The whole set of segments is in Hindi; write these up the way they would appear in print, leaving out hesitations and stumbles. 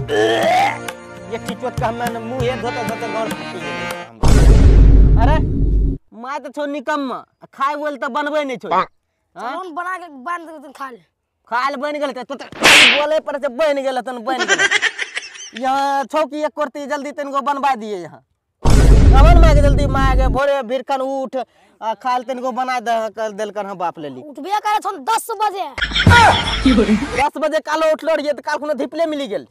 ये टिचोत का हमन मुंह ये धोते धोते गौर फटी गेल। अरे माय तो छो निकम्मा खाए बोल तो बनबे नहीं छो। हां बना के बांध के खा ले। खाल बन गेल तो बोले पर से बन गेल तन बन गेल। यहां छो की एक करती जल्दी तन को बनवा दिए यहां। कवन माय के जल्दी माय के भोरे भिरकन उठ खाल तन को बना दे कर देल कर हम बाप ले ली। उठबे करे छन 10 बजे। 10 बजे कालो उठलो रहिए तो काल कोनो धिपले मिली गेल।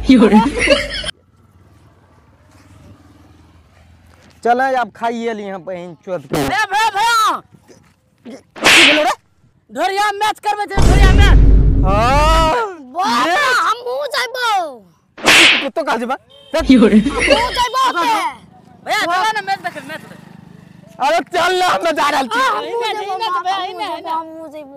चल अब खाइए ली हम बहन चोद के। ए भैया की बोलो रे? ढोरिया मैच करबे छै ढोरिया मैच। हां हमहू जाइबो। तो काल जेबा? हमहू जाइबो पे। भैया चला ना मैच देखे मैच। अरे चल ना हम जा रहल छी। हमहू जाइबो।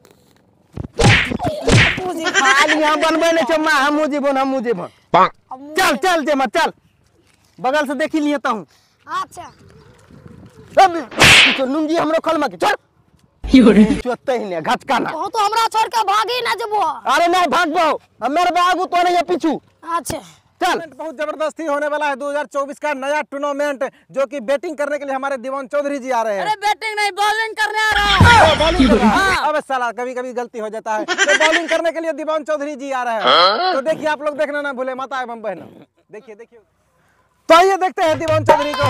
खाल यहां बनबे नै छै मां हमहू जेबो। चल चल जे मत चल। बगल से देखी लिए ता हूं। अच्छा अब तो लुंगी हमरो खोल में चल। चोते ही ने घचका ना। तो हमरा छोड़ के भागी ना जेबो। अरे नहीं भागबो हमर बागू तो नहीं पीछू। अच्छा चल। बहुत जबरदस्ती होने वाला है 2024 का नया टूर्नामेंट जो कि बैटिंग करने के लिए हमारे दीवान चौधरी जी आ रहे हैं। अरे बैटिंग नहीं बॉलिंग करने आ रहा है। बॉलिंग कर रहा है। अबे साला कभी कभी गलती हो जाता है। तो बॉलिंग करने के लिए दीवान चौधरी जी आ रहे हैं। तो देखिए आप लोग देखना ना भूले माता एवं बहन। देखिए देखिए तो आइए देखते हैं दीवान चौधरी को।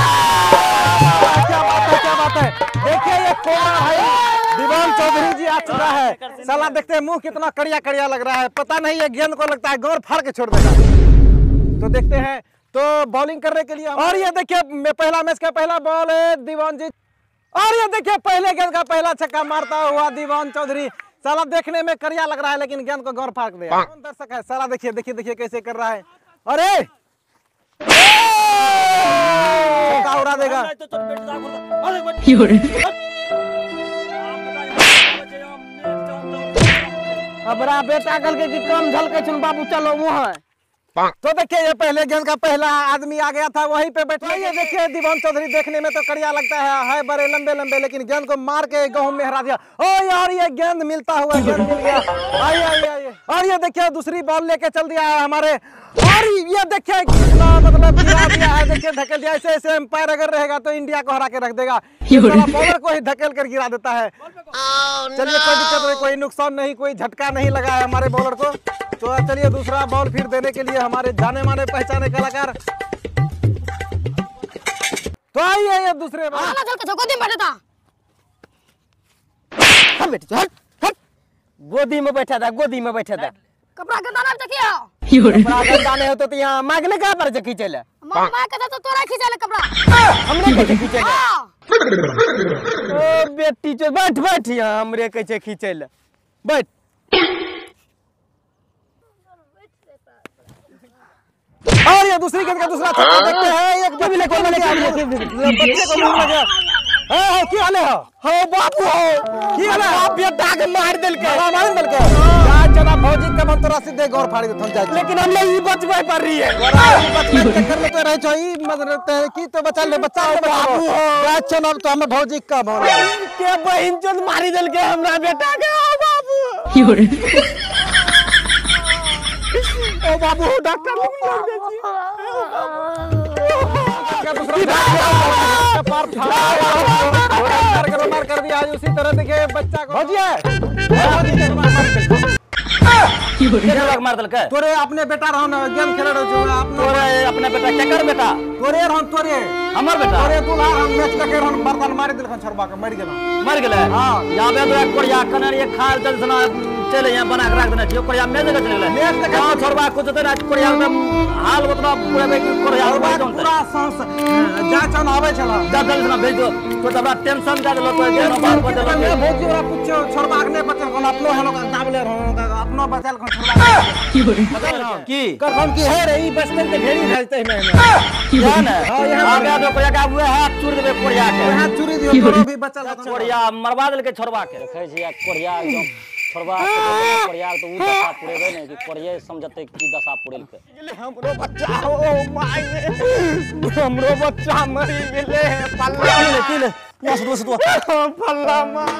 क्या बात है देखिए ये कोबरा भाई दीवान चौधरी जी आ चुका है। साला देखते हैं मुंह कितना कड़िया कड़िया लग रहा है। पता नहीं ये गेंद को लगता है गौर फाड़ के छोड़ देगा। तो देखते हैं तो बॉलिंग करने के लिए और ये देखिए पहला मैच का पहला बॉल है दीवान जी। और ये देखिए पहले गेंद का पहला छक्का मारता हुआ दीवान चौधरी। साला देखने में करिया लग रहा है लेकिन गेंद को गौर फाड़ दिया। कौन दर्शक है साला देखिए देखिए देखिए कैसे कर रहा है। अरे छक्का उड़ा देगा। अबरा बेटा कल के कम झलके छन बाबू चलो वहां। तो देखिए ये पहले गेंद का पहला आदमी आ गया था वहीं पे बैठा। ये देखिए दीवान चौधरी देखने में तो कड़िया लगता है बड़े लंबे लंबे लेकिन गेंद को मार के गेहूं में हरा दिया। ओ यार ये गेंद मिलता हुआ गेंद मिल गया। आइए आइए आइए। और ये देखिए दूसरी बॉल लेके चल दिया है हमारे। और ये देखिए कितना मतलब गिरा दिया है। देखिए धकेल दिया। ऐसे ऐसे एम्पायर अगर रहेगा तो इंडिया को हरा के रख देगा। बॉलर को ही धकेल कर गिरा देता है। चलिए कोई दिक्कत नहीं कोई नुकसान नहीं कोई झटका नहीं लगा है हमारे बॉलर को। तो चलिए दूसरा बॉल फिर देने के लिए हमारे जाने माने पहचाने कलाकार। तो आइए ये दूसरे बॉल। चल के गोदी में बैठा था। हट बेटी चल हट। गोदी में बैठा था कपड़ा गंदा ना देखियो। कपड़ा गंदा नहीं होता तो यहाँ मांगने कहाँ पर जकी चले। मामा कहता तो तोरा खींचा ले कपड़ा। हमने कैसे खींचे हां ओ बेटी चल बैठ बैठ यहाँ हमरे कैसे खींचे ले बैठ। और ये दूसरी गेंद का दूसरा छक्का देखते हैं। एक बच्चे को मिल गया। की हाल है हो बाबू हो की हाल है आप बेटा के मार देल के मार देल के जा जना भौजी के मन तोरा सीधे गौर फाड़ के थम जाए। लेकिन हमने ई बचबे पर रही है बचपन के कर में तो रह छ ई मतलब की तो बचा ले बच्चा के बाबू हो जा चना तो हम भौजी का बोल के बहिन चोद मारी देल के हमरा बेटा के ओ बाबू ओ बाबू डॉक्टर लोग लग जाई मार कर दिया। उसी तरह देखिए बच्चा को मार देल के तोरे अपने बेटा रहो ना गेम खेल रहो जो तोरे अपने बेटा केकर बेटा तोरे रहो तोरे हमर बेटा तोरे दूल्हा हम मैच देखे रहो बर्तन मार दिल छरबा के मर गेल हां याबे तो एक कोरिया कनर एक खाल जल सना चले यहाँ बना के रख देना चाहिए कोरिया में जगह चले मैच देखे हां छोड़बा कुछ तो ना कोरिया में हाल उतना पूरा में कोरिया पूरा सांस जा चन आवे चला जा जल सना भेज दो तो तबरा टेंशन जा देलो तो गेनो बात बदल मैं भेज ओरा पूछो छोड़बा के नहीं बचल कोन अपनो हेलो का दाबले रहो अपनो बचल कोन छोड़बा की कौन की है रे ई बचपन के ढेरी भेजते हैं मैं जान हां यहां आ तो कोरिया का हुए हाथ चूर देबे कोरिया के हाथ चूरी दियो तोरो भी बचल कोरिया मरवा देल के छोड़बा के देखै छी कोरिया एकदम छोड़बा कोरिया तो उ दशा पुरेबे नहीं कि कोरिया समझते की दशा पुरेल के हमरो बच्चा ओ माय हमरो बच्चा मरी गेले पल्ला किले बस पल्ला माय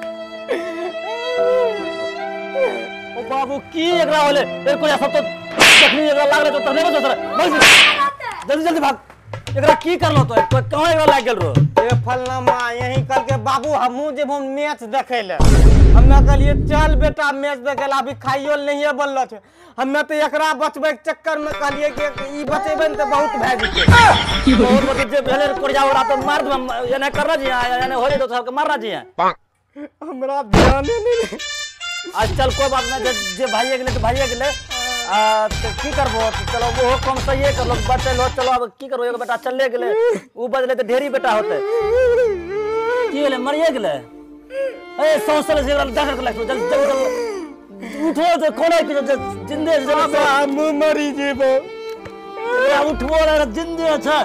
ओ बाबू की एकरा होले ए कोरिया सब तो देखनी एकरा लागले तो तने बस भाग जल्दी जल्दी भाग एकरा की करलो तो कहां एकरा लाग गेल रो ए फलना मां यही कल के बाबू हमहू जे हम मैच देखे ले हमें कहलिए चल बेटा मैच देखे ला अभी खाइयो नहीं बनलो छे हमें तो एकरा बचबे के चक्कर में कहलिए कि ई बचेबे त बहुत भै जेते बहुत मतलब जे भेले कोरिया ओरा तो मार दे एने करना जी एने होले तो सबके मारना जी हमरा ध्यान नहीं आज चल कोई बात नहीं जे भाईए गेले तो भाईए गेले तो की करबो चलो वो कम सही है कर लो बचल हो चलो अब की करबो एगो बेटा चले गेले ऊ बदले तो ढेरी बेटा होते की गेले मरिए गेले ए सौसल से जाकर के लाग जल्दी जल्दी उठो तो कोने की जिंदे बाबा हम मरी जेबो उठबो रे जिंदे छ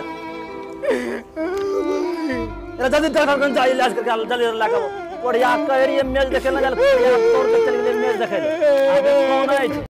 जल्दी डॉक्टर कन जा इलाज करके जल्दी लागा बढ़िया कहरिए मैच देखे ना चल बढ़िया तोड़ के चल गेले मैच देखे आगे कौन है